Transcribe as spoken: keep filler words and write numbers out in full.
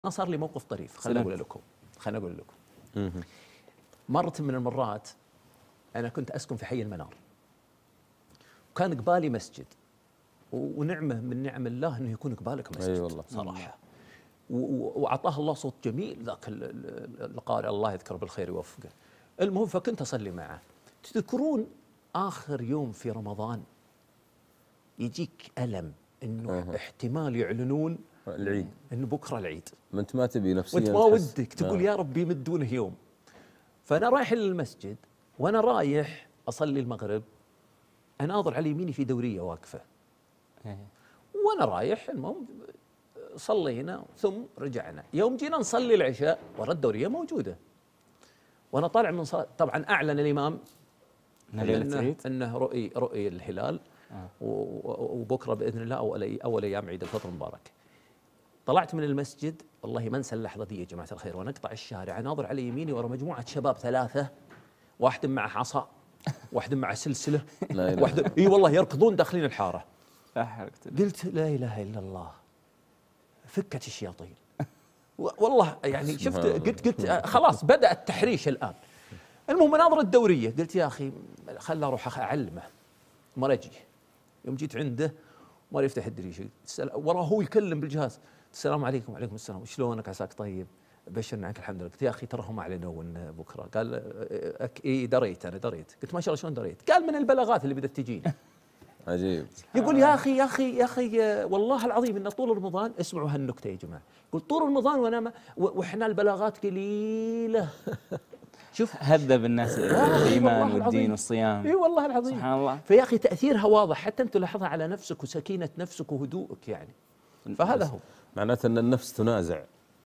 أنا صار لي موقف طريف، خليني أقول لكم خليني أقول لكم مرة من المرات أنا كنت أسكن في حي المنار، وكان قبالي مسجد، ونعمة من نعم الله أنه يكون قبالك مسجد. أي والله صراحة. وأعطاه الله صوت جميل ذاك القارئ، الله يذكره بالخير يوفقه. المهم فكنت أصلي معه. تذكرون آخر يوم في رمضان يجيك ألم إنه أه. احتمال يعلنون العيد، إنه بكرة العيد، ما أنت ما تبي نفسيا، وأنت ما ودك تقول آه. يا رب يمدونه يوم. فأنا رايح للمسجد، وأنا رايح أصلي المغرب أناظر على يميني في دورية واقفة، وأنا رايح المهم صلينا ثم رجعنا. يوم جينا نصلي العشاء ورا الدورية موجودة، وأنا طالع من صلاة طبعا أعلن الإمام إنه, إنه رؤي رؤي الهلال آه. وبكرة بإذن الله أول أول أيام عيد الفطر المبارك. طلعت من المسجد والله ما انسى اللحظة دي يا جماعة الخير، وأنا أقطع الشارع أناظر على يميني ورا مجموعة شباب ثلاثة، واحد معه عصا، واحد معه سلسلة، واحد إي والله يركضون داخلين الحارة. قلت لا إله إلا الله، فكت الشياطين والله. يعني شفت قلت قلت خلاص بدأ التحريش الآن. المهم مناظر الدورية قلت يا أخي خل أروح أعلمه ما أجي. يوم جيت عنده ما يفتح الدريشة، وراه هو يكلم بالجهاز، السلام عليكم. وعليكم السلام، شلونك عساك طيب، بشرنا عنك الحمد لله. قلت يا أخي ترى هم أعلنوا إن بكرة. قال إيه دريت أنا دريت. قلت ما شاء الله شلون دريت؟ قال من البلاغات اللي بدأت تجيني. عجيب. يقول يا أخي يا أخي يا أخي والله العظيم إن طول رمضان، اسمعوا هالنكتة يا جماعة، يقول طول رمضان وأنا ما وإحنا البلاغات قليلة. شوف هذب الناس الإيمان والدين والصيام. اي والله العظيم سبحان الله. فيا أخي تأثيرها واضح، حتى أنت تلاحظها على نفسك وسكينة نفسك وهدوءك يعني. فهذا هو معناته أن النفس تنازع